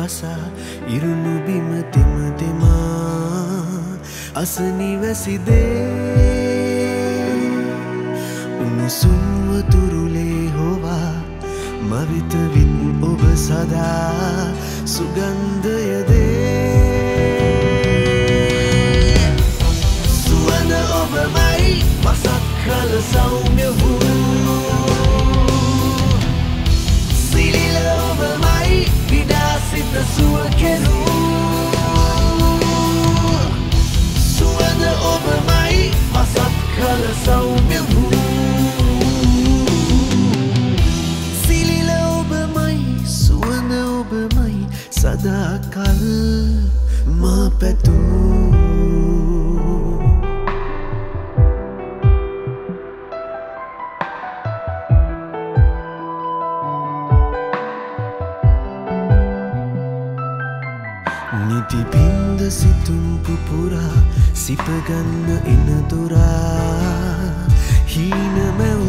හසා ඉරුණු බිම තෙම තෙමා අසනිවැසිදේ උණුසුම් වතුරුලේ හොවා මවිත විත් ඔබ සදා සුගන්ධයදේ සුවඳ ඔබමයි මසක් කල සෞම්‍ය වූ සිලිල ඔබමයි විඩාසිත සුව කෙරූ සුවඳ ඔබමයි මසක් කල සෞම්‍ය වූ සිලිල ඔබමයි සුවඳ ඔබමයි සදාකල් මා පැතූ නිතිබින්ද සිතුම් පුපුරා සිපගන්න එනතුරා හීන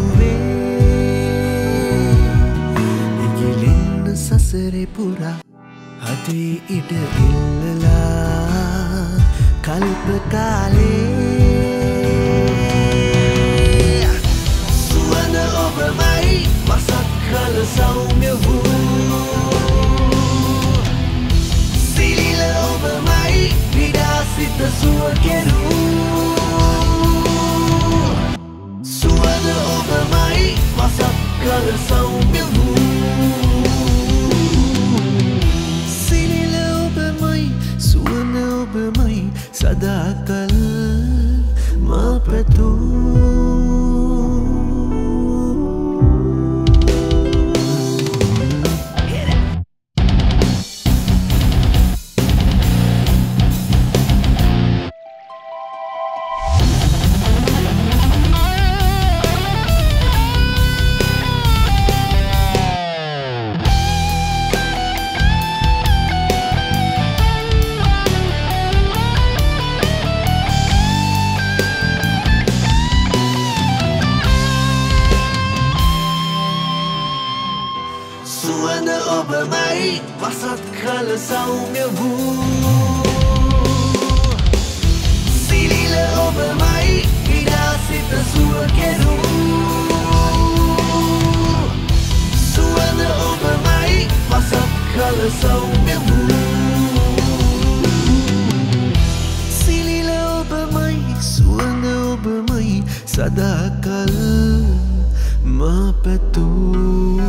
මැව්වේ ඉගිලෙන්න සසරෙ පුරා හදේ ඉඩ ඉල්ලලා කල්ප කාලේ සුවඳ ඔබමයි මසක් කල සෞම්‍ය වූ සිලිල ඔබමයි විඩාසිත සුව කෙරූ සුවඳ ඔබමයි මසක් කල සෞම්‍ය වූ සිලිල ඔබමයි සුවඳ ඔබමයි සදාකල් මා පැතූ සුවඳ ඔබමයි වසත් කල සෞම්‍ය වූ සිලිල ඔබමයි විඩාසිත සුව කෙරූ සුවඳ ඔබමයි වසත් කල සෞම්‍ය වූ සිලිල ඔබමයි සුවඳ ඔබමයි සදාකල් මා පැතූ